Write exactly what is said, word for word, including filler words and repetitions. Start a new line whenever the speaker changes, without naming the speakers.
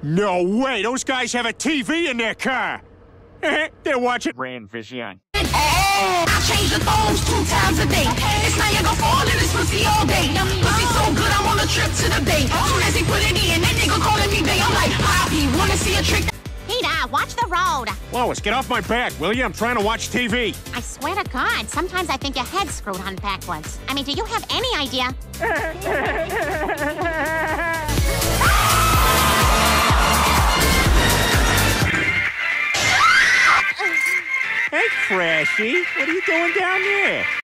No way! Those guys have a T V in their car! They're watching Rain Vision.
I change the phones two times a day. It's now you go fall in this pussy all day. Pussy so good, I'm on a trip to the bay. Soon as he put it in, that nigga calling me bae. I'm like, Poppy, wanna see a trick?
Peter, watch the road.
Lois, get off my back, will you? I'm trying to watch T V.
I swear to God, sometimes I think your head's screwed on backwards. I mean, do you have any idea?
Hey, Crashy, what are you doing down there?